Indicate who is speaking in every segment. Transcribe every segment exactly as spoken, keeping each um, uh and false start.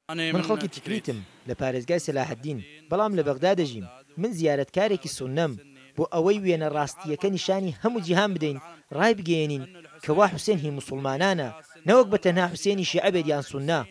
Speaker 1: من خەڵکی تکریتم لە پارێزگای سەلاحەددین بەڵام لە بەغدا دەژیم من زیارەتکارێکی سونەم بۆ ئەوەی وێنە ڕاستیەکە نیشانی هەموو جیهان بدەین ڕای بگەێنین کەوا حوسێن هی موسڵمانانە نەوەک بە تەنها حوسێنی شیعە بێت یان سوننا.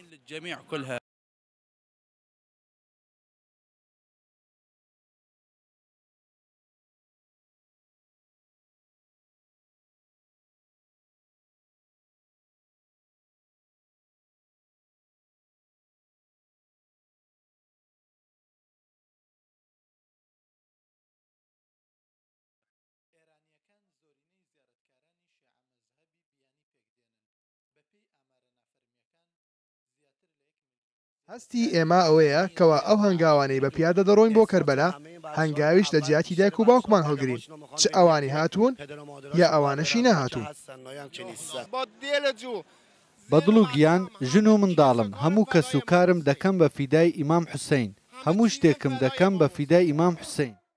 Speaker 2: هەستی ئێمە ئەوەیە کەوا ئەو هەنگاوانەی بە پیادە دەڕۆین بۆ کەربەلا هەنگاویش لە جیاتی دایک و باوکمان هەڵگرین چ ئەوانی هاتوون یا ئەوانەشی نەهاتوون.
Speaker 3: بەدڵ و گیان ژن و منداڵم هەموو کەس و کارم دەکەم بە فیدای ئیمام حوسێین هەموو شتێکم دەکەم بە فیدای ئیمام حوسێین.